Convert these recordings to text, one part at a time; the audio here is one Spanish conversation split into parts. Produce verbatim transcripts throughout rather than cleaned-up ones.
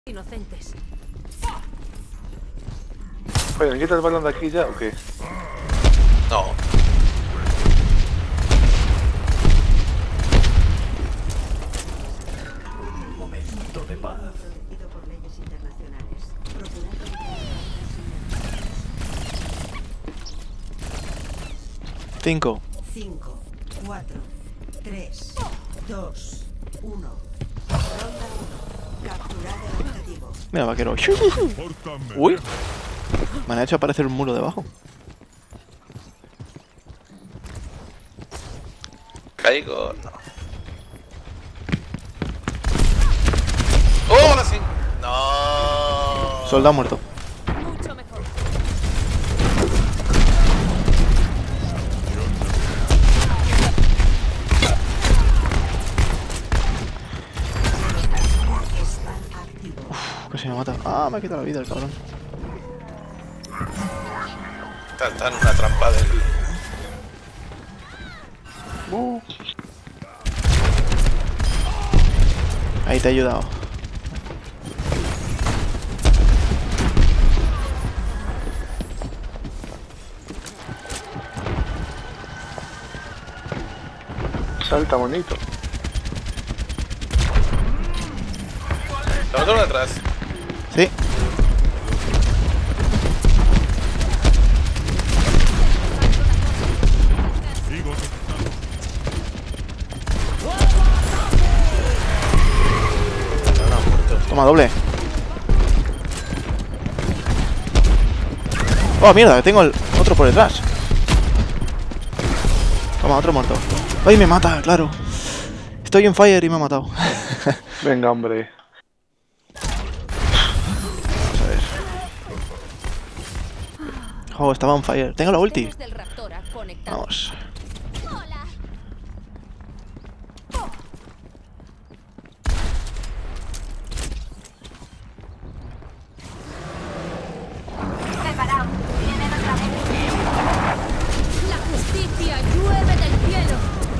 Inocentes. Oye, ¿me quitas el balón de aquí ya o qué? No. Un momento de paz. Cinco. Cinco, cuatro, tres, dos, uno. Ronda uno. Capturar el objetivo. Mira, vaquero. Uy. Me han hecho aparecer un muro debajo. Caigo, no. ¡Oh, ahora sí! No. Soldado muerto. Mucho mejor. Uf, casi me mata. Ah, me ha quitado la vida el cabrón. Está, está en una trampa del... Uh. Ahí te he ayudado. Salta bonito. Los dos detrás. Sí. Toma, doble. Oh, mierda, tengo el otro por detrás. Toma, otro muerto. ¡Ay, me mata! Claro. Estoy en fire y me ha matado. Venga, hombre. Vamos a ver. Oh, estaba on fire. Tengo la ulti. Del raptor ha conectado. Vamos. Hola. Preparaos, vienen otra vez. La justicia llueve del cielo.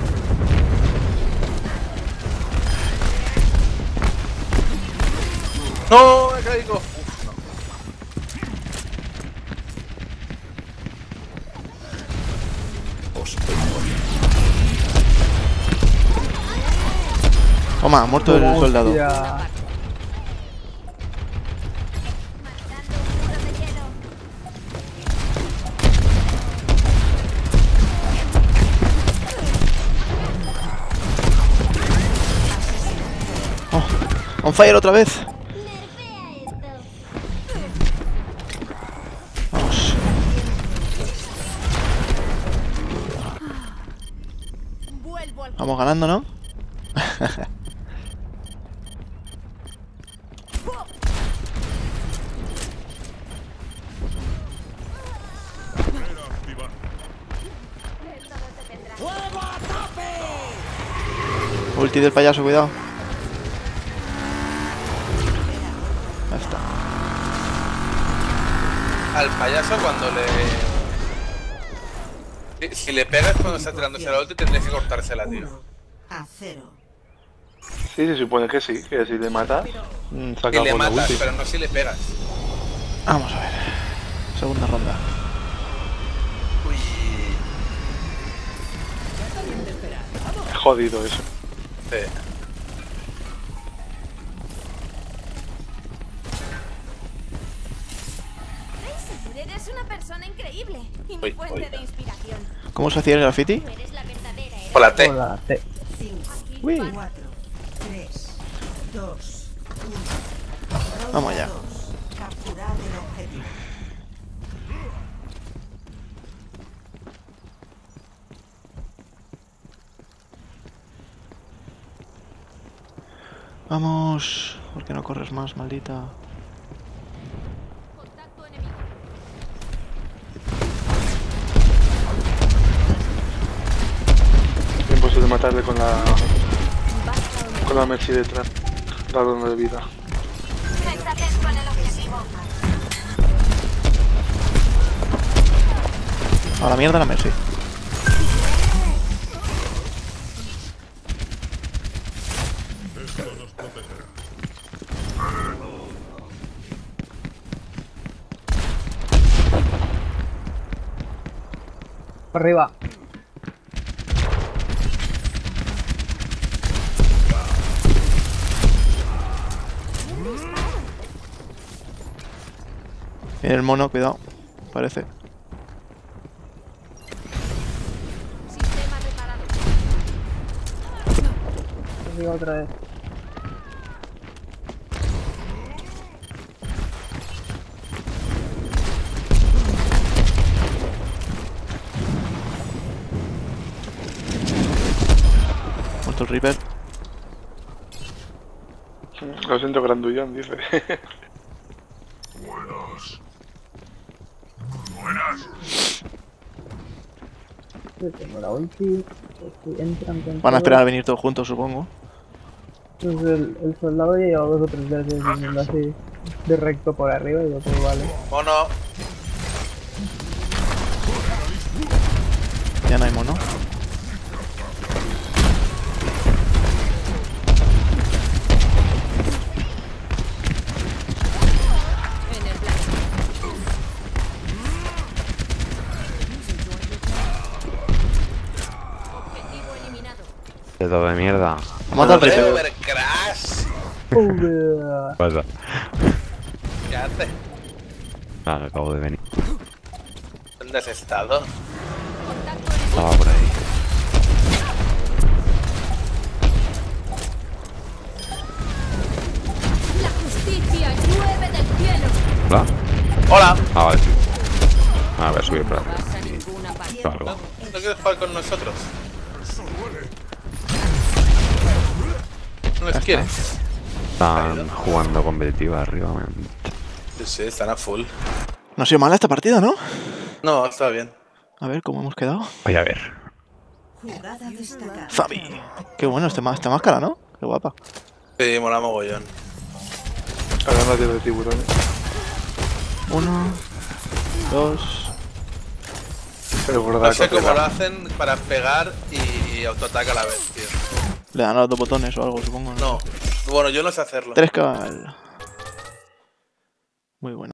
¡No! ¡Me caigo! Uf, no. Toma, muerto el soldado. Mandando un muro de hielo. Oh, on fire otra vez. Nerfea esto. Vamos. Vuelvo al... Vamos ganando, ¿no? Esto no se tendrá. Ulti del payaso, cuidado. Ya está. Al payaso cuando le... Si, si le pegas cuando está tirándose la ulti tendrías que cortársela, tío. Uno a cero. Sí, se supone que sí, que si le matas, mm, Y saca le por la matas, ulti. pero no si le pegas. Vamos a ver. Segunda ronda. Uy. Es jodido eso. Sí. Fraser, eres una persona increíble y mi Uy, fuente uy. de inspiración. ¿Cómo se hacía el graffiti? Tú eres la verdadera héroe. Hola, T. Hola, te... Cinco, Uy. cuatro, tres, dos, uno. Ronda Vamos allá. dos. Capturar el objetivo. Vamos. ¿Por qué no corres más, maldita? Contacto enemigo. Imposible matarle con la Basta o me- con la Mercy detrás. Dando de vida. Desatén con el objetivo. A la mierda la Mercy. Arriba. Viene el mono, cuidado. Parece. Sistema reparado. Arriba otra vez. Muerto el Reaper. Lo siento, grandullón, dice. Yo tengo la ulti. Si entran con Van a todo. esperar a venir todos juntos, supongo. Pues el, el soldado ya lleva dos o tres veces viniendo así de recto por arriba y yo todo vale. Mono. Ya no hay mono. En el blanco. Objetivo eliminado. Dedo de mierda. Mata al Reaper. Overcrash. Uah. ¿Qué pasa? ¿Qué hace? Nada, acabo de venir. ¿Dónde has estado? Contacto en Estaba por ahí. La justicia llueve del cielo. ¿Hola? Hola. Ah, vale, sí. Ah, voy a subir por No aquí. vas a ninguna parte. Algo. ¿No quieres jugar con nosotros? ¿No les quieres? Están jugando competitiva arriba, man. Sí, sí, están a full. No ha sido mala esta partida, ¿no? No, está bien. A ver cómo hemos quedado. Voy a ver. Jugada destacada. Zabi. Qué bueno este, ma- esta máscara, ¿no? Qué guapa. Sí, mola mogollón. Ahora no tiene tiburones. Uno. Dos. Pero por No dar sé cómo lo cosita. hacen para pegar y autoataca a la vez, tío. Le dan a los dos botones o algo, supongo. No. Bueno, yo no sé hacerlo. Tres cal. Muy bueno.